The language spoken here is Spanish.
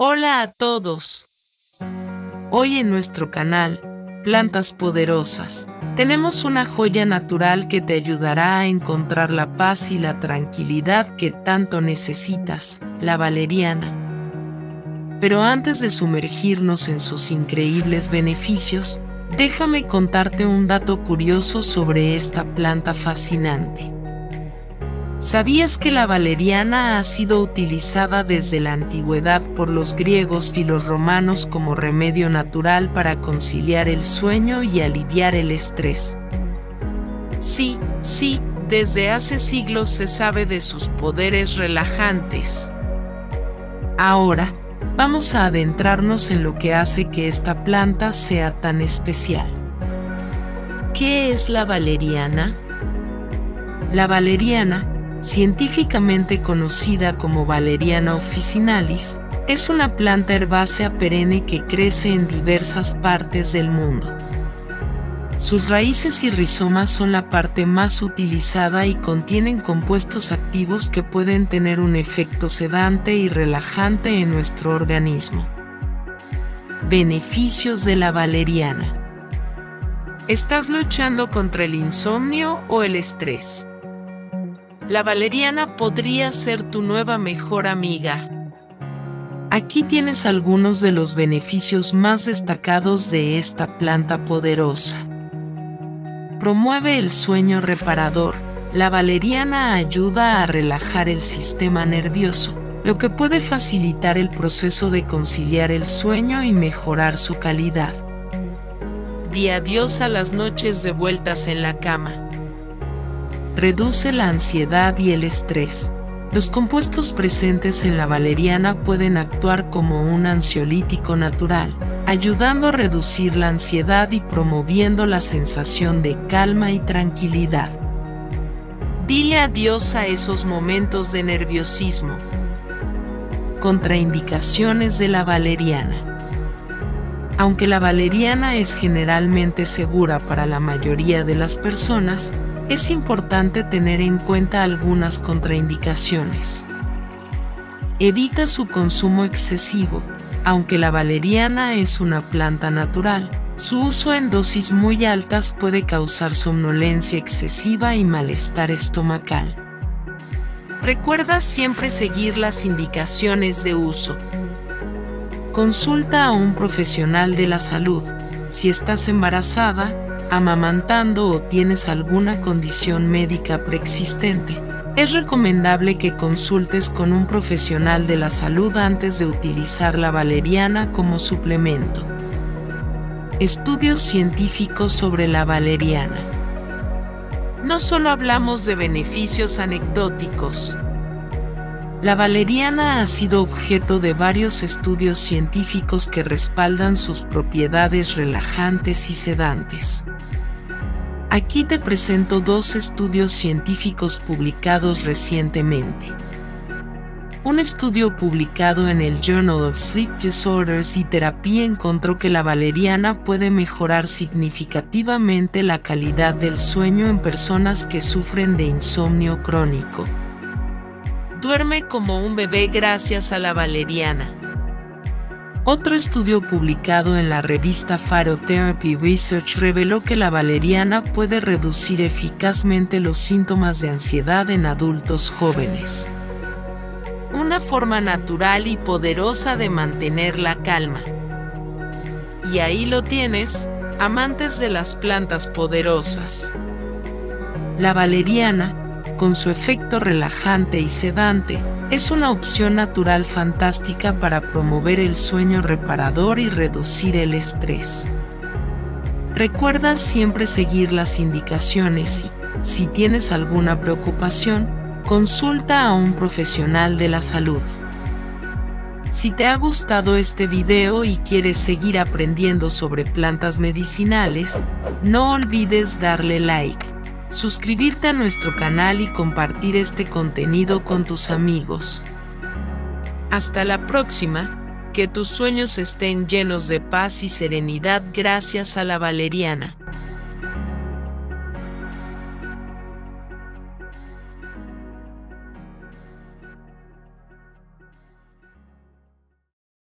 Hola a todos. Hoy en nuestro canal, Plantas Poderosas, tenemos una joya natural que te ayudará a encontrar la paz y la tranquilidad que tanto necesitas, la valeriana. Pero antes de sumergirnos en sus increíbles beneficios, déjame contarte un dato curioso sobre esta planta fascinante. ¿Sabías que la valeriana ha sido utilizada desde la antigüedad por los griegos y los romanos como remedio natural para conciliar el sueño y aliviar el estrés? Sí, desde hace siglos se sabe de sus poderes relajantes. Ahora, vamos a adentrarnos en lo que hace que esta planta sea tan especial. ¿Qué es la valeriana? La valeriana, científicamente conocida como Valeriana officinalis, es una planta herbácea perenne que crece en diversas partes del mundo. Sus raíces y rizomas son la parte más utilizada y contienen compuestos activos que pueden tener un efecto sedante y relajante en nuestro organismo. Beneficios de la valeriana. ¿Estás luchando contra el insomnio o el estrés? La valeriana podría ser tu nueva mejor amiga. Aquí tienes algunos de los beneficios más destacados de esta planta poderosa. Promueve el sueño reparador. La valeriana ayuda a relajar el sistema nervioso, lo que puede facilitar el proceso de conciliar el sueño y mejorar su calidad. Di adiós a las noches de vueltas en la cama. Reduce la ansiedad y el estrés. Los compuestos presentes en la valeriana pueden actuar como un ansiolítico natural, ayudando a reducir la ansiedad y promoviendo la sensación de calma y tranquilidad. Dile adiós a esos momentos de nerviosismo. Contraindicaciones de la valeriana. Aunque la valeriana es generalmente segura para la mayoría de las personas, es importante tener en cuenta algunas contraindicaciones. Evita su consumo excesivo. Aunque la valeriana es una planta natural, su uso en dosis muy altas puede causar somnolencia excesiva y malestar estomacal. Recuerda siempre seguir las indicaciones de uso. Consulta a un profesional de la salud. Si estás embarazada, amamantando o tienes alguna condición médica preexistente, es recomendable que consultes con un profesional de la salud antes de utilizar la valeriana como suplemento. Estudios científicos sobre la valeriana. No solo hablamos de beneficios anecdóticos. La valeriana ha sido objeto de varios estudios científicos que respaldan sus propiedades relajantes y sedantes. Aquí te presento dos estudios científicos publicados recientemente. Un estudio publicado en el Journal of Sleep Disorders y Therapy encontró que la valeriana puede mejorar significativamente la calidad del sueño en personas que sufren de insomnio crónico. Duerme como un bebé gracias a la valeriana. Otro estudio publicado en la revista Phytotherapy Research reveló que la valeriana puede reducir eficazmente los síntomas de ansiedad en adultos jóvenes. Una forma natural y poderosa de mantener la calma. Y ahí lo tienes, amantes de las plantas poderosas. La valeriana, con su efecto relajante y sedante, es una opción natural fantástica para promover el sueño reparador y reducir el estrés. Recuerda siempre seguir las indicaciones y, si tienes alguna preocupación, consulta a un profesional de la salud. Si te ha gustado este video y quieres seguir aprendiendo sobre plantas medicinales, no olvides darle like, suscribirte a nuestro canal y compartir este contenido con tus amigos. Hasta la próxima, que tus sueños estén llenos de paz y serenidad gracias a la valeriana.